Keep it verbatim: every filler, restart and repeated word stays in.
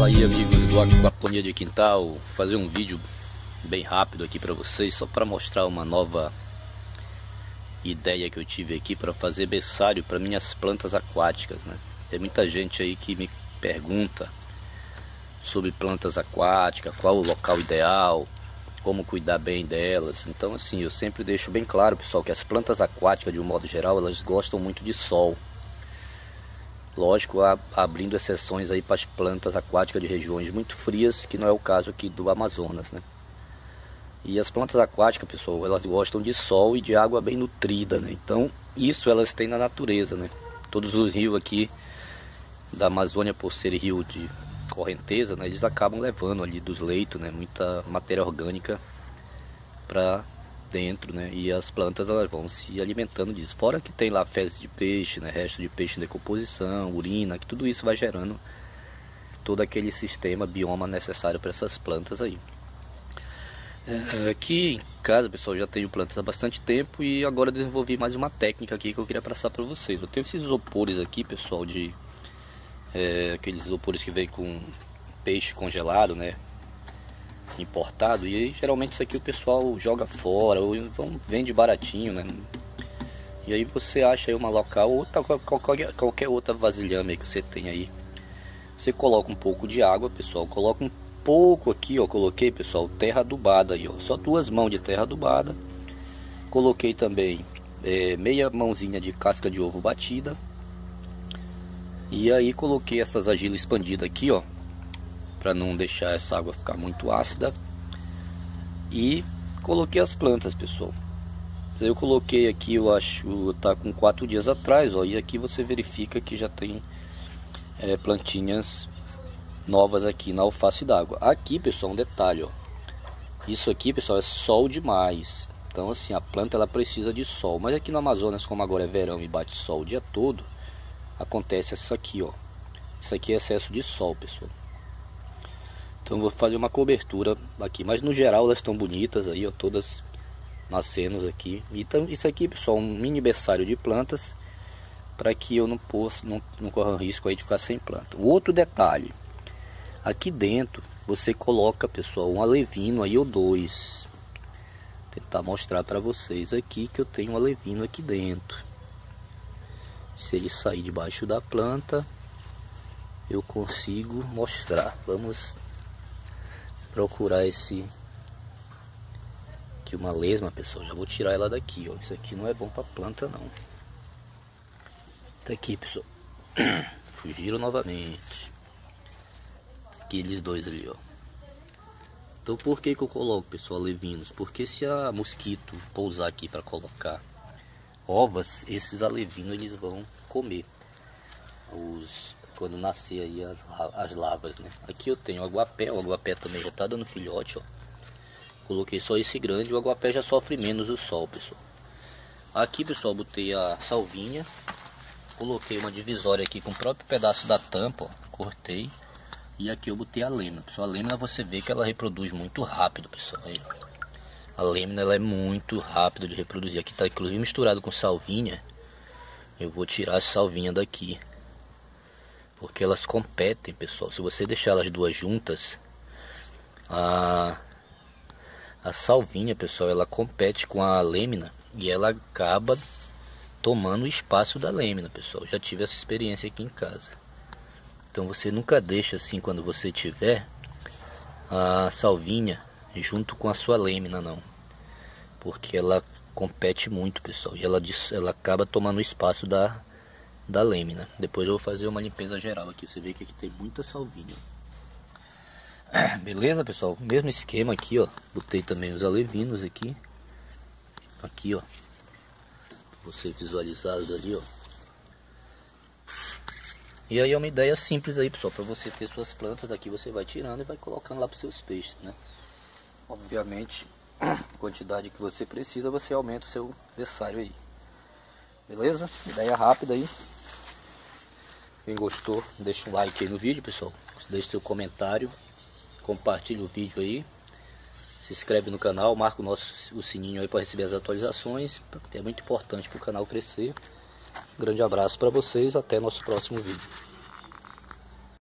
aí, amigos do Aquaponia de Quintal, fazer um vídeo bem rápido aqui para vocês, só para mostrar uma nova ideia que eu tive aqui para fazer berçário para minhas plantas aquáticas, né? Tem muita gente aí que me pergunta sobre plantas aquáticas, qual o local ideal, como cuidar bem delas. Então assim, eu sempre deixo bem claro, pessoal, que as plantas aquáticas de um modo geral, elas gostam muito de sol. Lógico, abrindo exceções aí para as plantas aquáticas de regiões muito frias, que não é o caso aqui do Amazonas, né? E as plantas aquáticas, pessoal, elas gostam de sol e de água bem nutrida, né? Então, isso elas têm na natureza, né? Todos os rios aqui da Amazônia, por serem rio de correnteza, né, eles acabam levando ali dos leitos, né, muita matéria orgânica para dentro, né, e as plantas elas vão se alimentando disso. Fora que tem lá fezes de peixe, né, resto de peixe em decomposição, urina, que tudo isso vai gerando todo aquele sistema, bioma necessário para essas plantas aí. É, aqui em casa, pessoal, já tenho plantas há bastante tempo e agora desenvolvi mais uma técnica aqui que eu queria passar para vocês. Eu tenho esses isopores aqui, pessoal, de é, aqueles isopores que vem com peixe congelado, né, importado, e aí, geralmente isso aqui o pessoal joga fora ou vão, vende baratinho, né? E aí você acha aí uma local ou qualquer, qualquer outra vasilhame que você tem aí, você coloca um pouco de água, pessoal, coloca um pouco aqui, ó, coloquei, pessoal, terra adubada aí, ó, só duas mãos de terra adubada. Coloquei também é, meia mãozinha de casca de ovo batida. E aí coloquei essas argilas expandidas aqui, ó, para não deixar essa água ficar muito ácida. E coloquei as plantas, pessoal. Eu coloquei aqui, eu acho, tá com quatro dias atrás, ó, e aqui você verifica que já tem é, plantinhas novas aqui na alface d'água. Aqui, pessoal, um detalhe, ó. Isso aqui, pessoal, é sol demais. Então, assim, a planta ela precisa de sol. Mas aqui no Amazonas, como agora é verão e bate sol o dia todo, acontece isso aqui, ó. Isso aqui é excesso de sol, pessoal. Então eu vou fazer uma cobertura aqui, mas no geral elas estão bonitas aí, ó, todas nascendo aqui. Então isso aqui, pessoal, um mini berçário de plantas para que eu não possa, não, não corra risco aí de ficar sem planta. O outro detalhe, aqui dentro você coloca, pessoal, um alevino aí ou dois. Vou tentar mostrar para vocês aqui que eu tenho um alevino aqui dentro. Se ele sair debaixo da planta, eu consigo mostrar. Vamos procurar esse aqui, uma lesma, pessoal. Já vou tirar ela daqui, ó. Isso aqui não é bom para planta, não. Tá aqui, pessoal. Fugiram novamente. Aqueles dois ali, ó. Então por que que eu coloco, pessoal, alevinos? Porque se a mosquito pousar aqui para colocar ovas, esses alevinos eles vão comer os, quando nascer aí as, as larvas, né? Aqui eu tenho o aguapé, o aguapé também já tá dando filhote, ó. Coloquei só esse grande, o aguapé já sofre menos o sol, pessoal. Aqui, pessoal, botei a salvinha, coloquei uma divisória aqui com o próprio pedaço da tampa, ó, cortei, e aqui eu botei a lêmina. Pessoal, a lêmina você vê que ela reproduz muito rápido, pessoal. Aí, a lêmina ela é muito rápida de reproduzir. Aqui está inclusive misturado com salvinha. Eu vou tirar a salvinha daqui, porque elas competem, pessoal. Se você deixar elas duas juntas, a, a salvinha, pessoal, ela compete com a lêmina e ela acaba tomando o espaço da lêmina, pessoal. Já tive essa experiência aqui em casa. Então você nunca deixa assim, quando você tiver a salvinha junto com a sua lêmina, não, porque ela compete muito, pessoal, e ela, ela acaba tomando o espaço da, da lêmina. Depois eu vou fazer uma limpeza geral aqui. Você vê que aqui tem muita salvinha. Beleza, pessoal? Mesmo esquema aqui, ó. Botei também os alevinos aqui. Aqui, ó. Você visualizado ali, ó. E aí é uma ideia simples aí, pessoal, para você ter suas plantas. Aqui você vai tirando e vai colocando lá para os seus peixes, né? Obviamente, a quantidade que você precisa, você aumenta o seu berçário aí. Beleza? Ideia rápida aí. Quem gostou, deixa um like aí no vídeo, pessoal. Deixe seu comentário. Compartilhe o vídeo aí. Se inscreve no canal, marca o, nosso, o sininho aí para receber as atualizações. É muito importante para o canal crescer. Um grande abraço para vocês, até nosso próximo vídeo.